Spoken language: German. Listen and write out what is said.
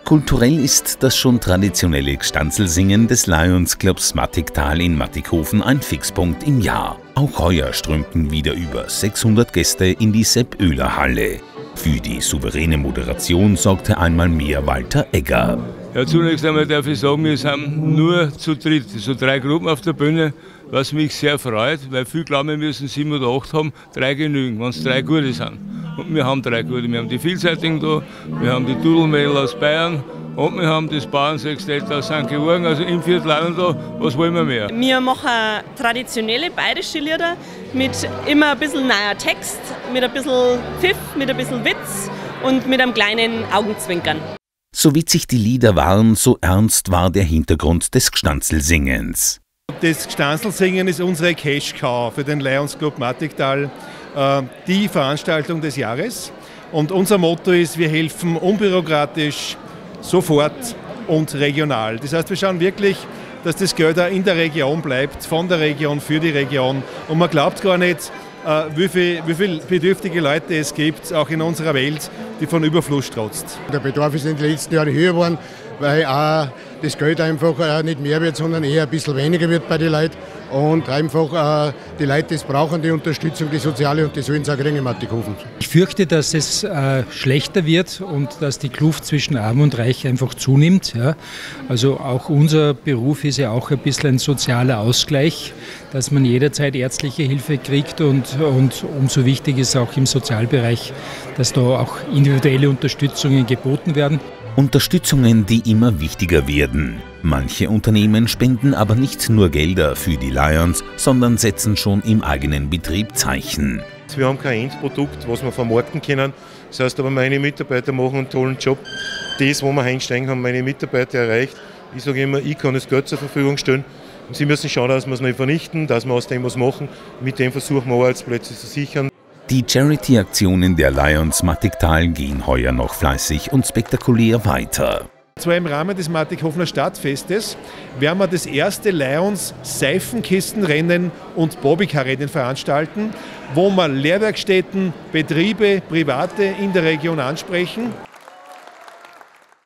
Kulturell ist das schon traditionelle Gstanzlsingen des Lions Clubs Mattigtal in Mattighofen ein Fixpunkt im Jahr. Auch heuer strömten wieder über 600 Gäste in die Sepp-Oehler-Halle. Für die souveräne Moderation sorgte einmal mehr Walter Egger. Ja, zunächst einmal darf ich sagen, wir sind nur zu dritt, so 3 Gruppen auf der Bühne, was mich sehr freut, weil viele glauben, wir müssen 7 oder 8 haben, 3 genügen, wenn es 3 gute sind. Und wir haben 3 gute. Wir haben die Vielseitigen da, wir haben die Dudelmädel aus Bayern und wir haben das Bauernsextett aus St. Georgen, also im Viertel da, was wollen wir mehr? Wir machen traditionelle bayerische Lieder mit immer ein bisschen neuer Text, mit ein bisschen Pfiff, mit ein bisschen Witz und mit einem kleinen Augenzwinkern. So witzig die Lieder waren, so ernst war der Hintergrund des Gstanzlsingens. Das Gstanzlsingen ist unsere Cash-Cow für den Lions Club Mattigtal, die Veranstaltung des Jahres. Und unser Motto ist, wir helfen unbürokratisch, sofort und regional. Das heißt, wir schauen wirklich, dass das Geld auch in der Region bleibt, von der Region für die Region. Und man glaubt gar nicht, wie viele bedürftige Leute es gibt, auch in unserer Welt, die von Überfluss strotzt. Der Bedarf ist in den letzten Jahren höher geworden, weil auch das Geld einfach nicht mehr wird, sondern eher ein bisschen weniger wird bei den Leuten. Und einfach die Leute das brauchen, die Unterstützung, die soziale, und die sollen es auch kriegen in Mattighofen. Ich fürchte, dass es schlechter wird und dass die Kluft zwischen Arm und Reich einfach zunimmt. Ja. Also auch unser Beruf ist ja auch ein bisschen ein sozialer Ausgleich, dass man jederzeit ärztliche Hilfe kriegt und umso wichtig ist auch im Sozialbereich, dass da auch individuelle Unterstützungen geboten werden. Unterstützungen, die immer wichtiger werden. Manche Unternehmen spenden aber nicht nur Gelder für die Lions, sondern setzen schon im eigenen Betrieb Zeichen. Wir haben kein Endprodukt, was wir vermarkten können. Das heißt aber, meine Mitarbeiter machen einen tollen Job. Das, wo wir einsteigen, haben meine Mitarbeiter erreicht. Ich sage immer, ich kann das Geld zur Verfügung stellen. Und sie müssen schauen, dass wir es nicht vernichten, dass wir aus dem was machen. Mit dem versuchen wir Arbeitsplätze zu sichern. Die Charity-Aktionen der Lions Mattigtal gehen heuer noch fleißig und spektakulär weiter. Zwar im Rahmen des Mattighofener Stadtfestes werden wir das erste Lions Seifenkistenrennen und Bobbycar-Rennen veranstalten, wo wir Lehrwerkstätten, Betriebe, Private in der Region ansprechen.